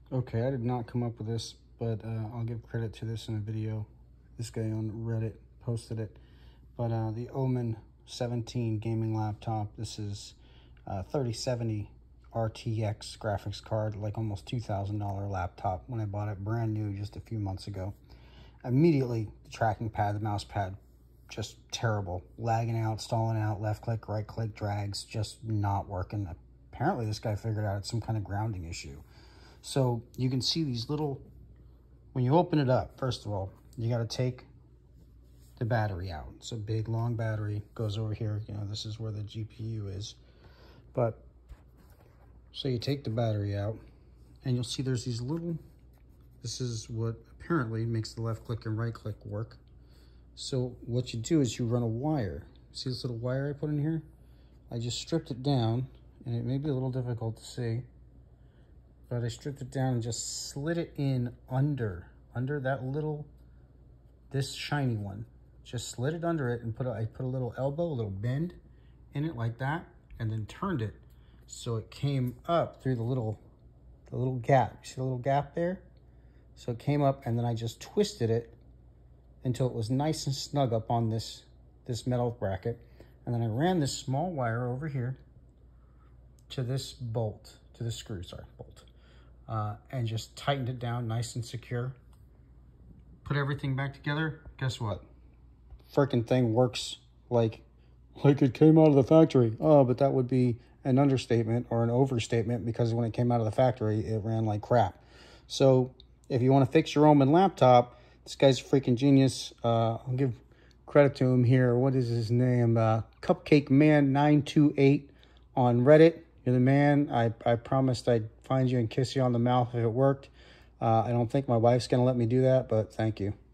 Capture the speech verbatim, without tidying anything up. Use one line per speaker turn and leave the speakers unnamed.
Okay, I did not come up with this, but uh, I'll give credit to this in a video. This guy on Reddit posted it. But uh, the Omen seventeen gaming laptop, this is uh, thirty seventy R T X graphics card, like almost two thousand dollar laptop when I bought it brand new just a few months ago. Immediately, the tracking pad, the mouse pad, just terrible. Lagging out, stalling out, left click, right click, drags, just not working. Apparently this guy figured out it's some kind of grounding issue. So you can see these little, when you open it up, first of all, you got to take the battery out. It's a big long battery, goes over here. You know, this is where the G P U is. But, so you take the battery out and you'll see there's these little, this is what apparently makes the left click and right click work. So what you do is you run a wire. See this little wire I put in here? I just stripped it down, and it may be a little difficult to see, but I stripped it down and just slid it in under, under that little, this shiny one. Just slid it under it and put a, I put a little elbow, a little bend in it like that, and then turned it so it came up through the little, the little gap. See the little gap there? So it came up, and then I just twisted it until it was nice and snug up on this, this metal bracket. And then I ran this small wire over here to this bolt, to the screw, sorry, bolt. Uh, and just tightened it down nice and secure. Put everything back together. Guess what? Frickin' thing works like, like it came out of the factory. Oh, but that would be an understatement or an overstatement, because when it came out of the factory, it ran like crap. So if you want to fix your Omen laptop, this guy's a freaking genius. Uh, I'll give credit to him here. What is his name? Uh, Cupcake Man nine two eight on Reddit. You're the man. I, I promised I'd find you and kiss you on the mouth if it worked. Uh, I don't think my wife's going to let me do that, but thank you.